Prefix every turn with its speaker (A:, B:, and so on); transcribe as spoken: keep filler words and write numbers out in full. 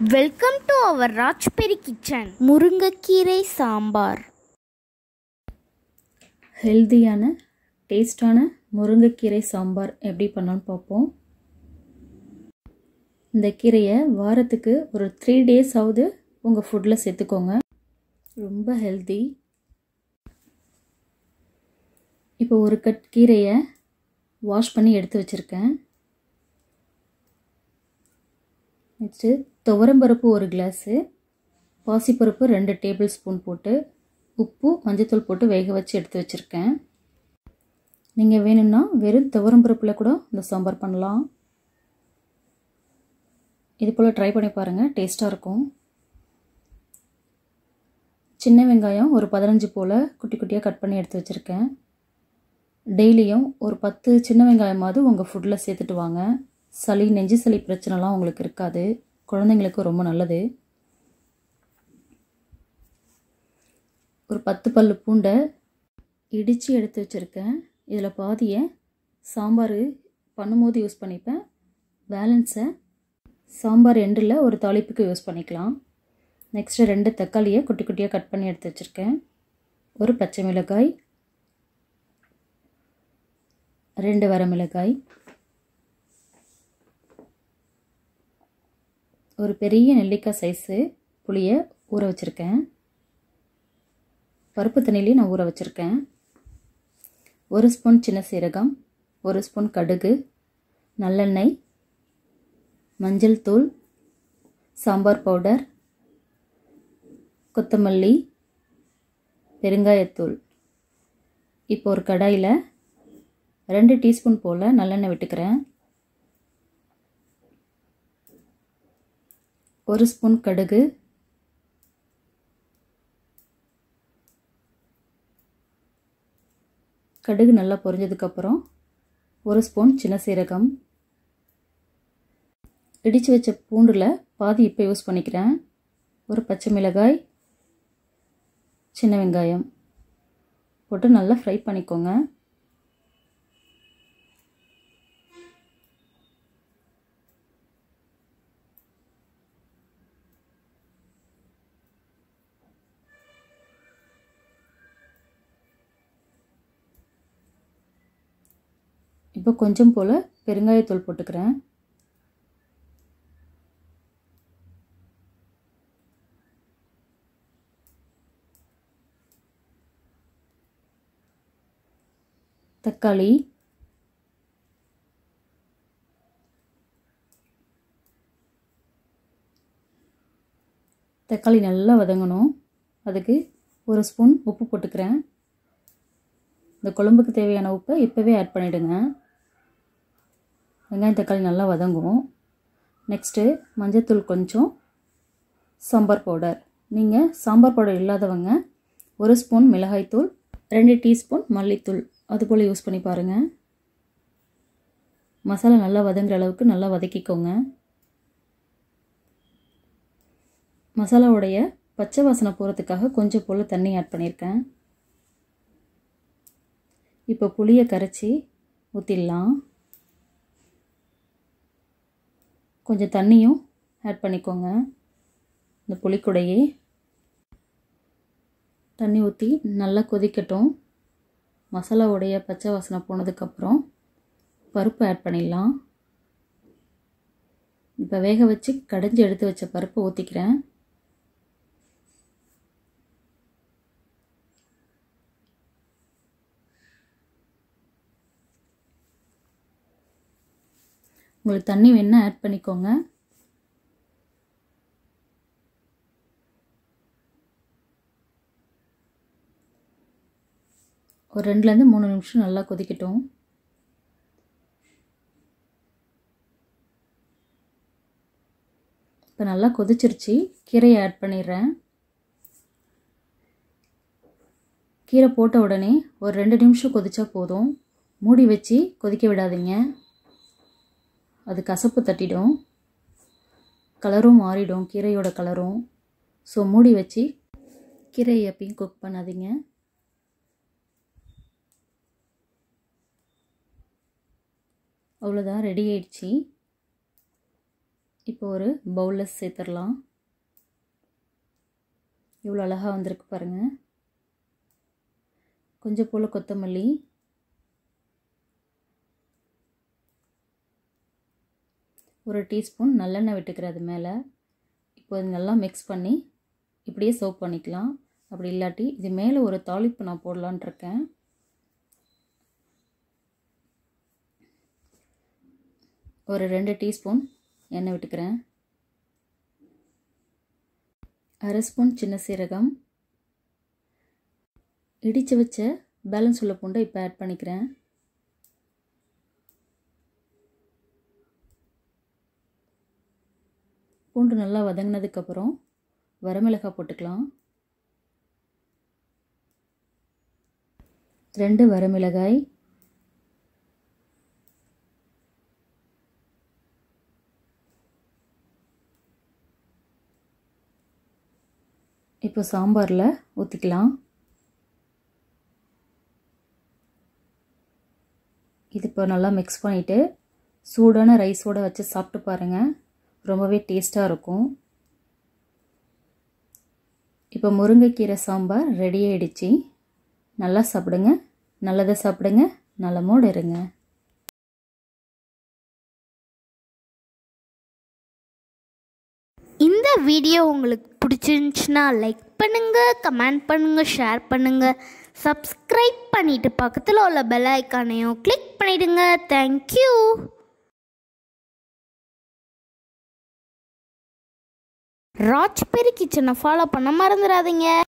A: Welcome to our ராஜ்பெரி kitchen. முருங்கைக்கீரை சாம்பார்.
B: ஹெல்தியான டேஸ்டான முருங்கைக்கீரை சாம்பார் எப்படி பண்ணலான்னு பார்ப்போம். இந்த கீரையை வாரத்துக்கு ஒரு த்ரீ டேஸ் ஆகுது உங்கள் ஃபுட்டில் சேர்த்துக்கோங்க. ரொம்ப ஹெல்தி. இப்போ ஒரு கட் கீரையை வாஷ் பண்ணி எடுத்து வச்சுருக்கேன். நெக்ஸ்ட்டு துவரம்பருப்பு ஒரு கிளாஸு, பாசிப்பருப்பு ரெண்டு டேபிள் ஸ்பூன் போட்டு உப்பு மஞ்சத்தூள் போட்டு வேக வச்சு எடுத்து வச்சுருக்கேன். நீங்கள் வேணும்னா வெறும் துவரம்பருப்பில் கூட இந்த சாம்பார் பண்ணலாம். இது போல் ட்ரை பண்ணி பாருங்கள், டேஸ்ட்டாக இருக்கும். சின்ன வெங்காயம் ஒரு பதினஞ்சு போல் குட்டி குட்டியாக கட் பண்ணி எடுத்து வச்சுருக்கேன். டெய்லியும் ஒரு பத்து சின்ன வெங்காயமாவது உங்கள் ஃபுட்டில் சேர்த்துட்டு வாங்க. சளி நெஞ்சு சளி பிரச்சனைலாம் உங்களுக்கு இருக்காது. குழந்தைங்களுக்கு ரொம்ப நல்லது. ஒரு பத்து பல்லு பூண்டை இடித்து எடுத்து வச்சுருக்கேன். இதில் பாதியை சாம்பார் பண்ணும்போது யூஸ் பண்ணிப்பேன். பேலன்ஸை சாம்பார் எண்டில் ஒரு தாளிப்புக்கு யூஸ் பண்ணிக்கலாம். நெக்ஸ்ட்டு ரெண்டு தக்காளியை குட்டி குட்டியாக கட் பண்ணி எடுத்து வச்சுருக்கேன். ஒரு பச்சை மிளகாய், ரெண்டு வரமிளகாய், ஒரு பெரிய நெல்லிக்காய் சைஸு புளியை ஊற வச்சுருக்கேன். பருப்பு தண்ணிலையும் நான் ஊற வச்சுருக்கேன். ஒரு ஸ்பூன் சின்ன சீரகம், ஒரு ஸ்பூன் கடுகு, நல்லெண்ணெய், மஞ்சள் தூள், சாம்பார் பவுடர், கொத்தமல்லி, பெருங்காயத்தூள். இப்போ ஒரு கடாயில் ரெண்டு டீஸ்பூன் போல் நல்லெண்ணெய் விட்டுக்கிறேன். ஒரு ஸ்பூன் கடுகு, கடுகு நல்லா பொரிஞ்சதுக்கப்புறம் ஒரு ஸ்பூன் சின்ன சீரகம், இடித்து வச்ச பூண்டில் பாதி இப்போ யூஸ் பண்ணிக்கிறேன். ஒரு பச்சை மிளகாய், சின்ன வெங்காயம் போட்டு நல்லா ஃப்ரை பண்ணிக்கோங்க. இப்போ கொஞ்சம் போல் பெருங்காயத்தூள் போட்டுக்கிறேன். தக்காளி, தக்காளி நல்லா வதங்கணும். அதுக்கு ஒரு ஸ்பூன் உப்பு போட்டுக்கிறேன். இந்த குழம்புக்கு தேவையான உப்பை இப்போவே ஆட் பண்ணிவிடுங்க. வெங்காயம் தக்காளி நல்லா வதங்கும். நெக்ஸ்ட்டு மஞ்சத்தூள் கொஞ்சம், சாம்பார் பவுடர். நீங்கள் சாம்பார் பவுடர் இல்லாதவங்க ஒரு ஸ்பூன் மிளகாய்த்தூள், ரெண்டு டீஸ்பூன் மல்லித்தூள் அதுபோல் யூஸ் பண்ணி பாருங்கள். மசாலா நல்லா வதங்குற அளவுக்கு நல்லா வதக்கிக்கோங்க. மசாலாவுடைய பச்சை வாசனை போகிறதுக்காக கொஞ்சம் போல் தண்ணி ஆட் பண்ணியிருக்கேன். இப்போ புளியை கரைச்சி ஊற்றிடலாம். கொஞ்சம் தண்ணியும் ஆட் பண்ணிக்கோங்க. இந்த புளிக்கூடையே தண்ணி ஊற்றி நல்லா கொதிக்கட்டும். மசாலாவுடைய பச்சை வாசனை போனதுக்கப்புறம் பருப்பு ஆட் பண்ணிடலாம். இப்போ வேக வச்சு கடைஞ்சி எடுத்து வச்ச பருப்பை ஊற்றிக்கிறேன். உங்களுக்கு தண்ணி வேணா ஆட் பண்ணிக்கோங்க. ஒரு ரெண்டுலேருந்து மூணு நிமிஷம் நல்லா கொதிக்கட்டும். இப்போ நல்லா கொதிச்சிருச்சு. கீரையை ஆட் பண்ணிடுறேன். கீரை போட்ட உடனே ஒரு ரெண்டு நிமிஷம் கொதிச்சா போதும். மூடி வச்சு கொதிக்க விடாதீங்க. அது கசப்பு தட்டிடும், கலரும் மாறிடும், கீரையோட கலரும். ஸோ மூடி வச்சு கீரையை எப்பயும் குக் பண்ணாதீங்க. அவ்வளோதான், ரெடி ஆயிடுச்சு. இப்போ ஒரு பவுலில் சேர்த்துடலாம். இவ்வளோ அழகாக வந்திருக்கு பாருங்கள். கொஞ்சம் போல் கொத்தமல்லி, ஒரு டீஸ்பூன் நல்லெண்ணெய் விட்டுக்கிறேன் அது மேலே. இப்போ இது நல்லா மிக்ஸ் பண்ணி இப்படியே சர்வ் பண்ணிக்கலாம். அப்படி இல்லாட்டி இது மேலே ஒரு தாளிப்பு நான் போடலான் இருக்கேன். ஒரு ரெண்டு டீஸ்பூன் எண்ணெய் விட்டுக்கிறேன். அரை ஸ்பூன் சின்ன சீரகம், இடித்து வச்ச பேலன்ஸ் உள்ள பூண்டை இப்போ ஆட் பண்ணிக்கிறேன். பூண்டு நல்லா வதங்கினதுக்கப்புறம் வரமிளகாய் போட்டுக்கலாம். ரெண்டு வரமிளகாய், இப்போ சாம்பாரில் ஊற்றிக்கலாம். இது இப்போ நல்லா மிக்ஸ் பண்ணிவிட்டு சூடான ரைஸோடு வச்சு சாப்பிட்டு பாருங்கள், ரொம்பவே டேஸ்ட்டாக இருக்கும். இப்போ முருங்கைக்கீரை சாம்பார் ரெடி ஆகிடுச்சு. நல்லா சாப்பிடுங்க, நல்லதை சாப்பிடுங்க, நலமோடு இருங்க.
A: இந்த வீடியோ உங்களுக்கு பிடிச்சிருந்துச்சுன்னா லைக் பண்ணுங்கள், கமெண்ட் பண்ணுங்கள், ஷேர் பண்ணுங்கள், சப்ஸ்கிரைப் பண்ணிவிட்டு பக்கத்தில் உள்ள பெல் ஐக்கானையும் கிளிக் பண்ணிவிடுங்க. தேங்க்யூ. ராஜ்பெரி கிச்சனை ஃபாலோ பண்ண மறந்துடாதீங்க.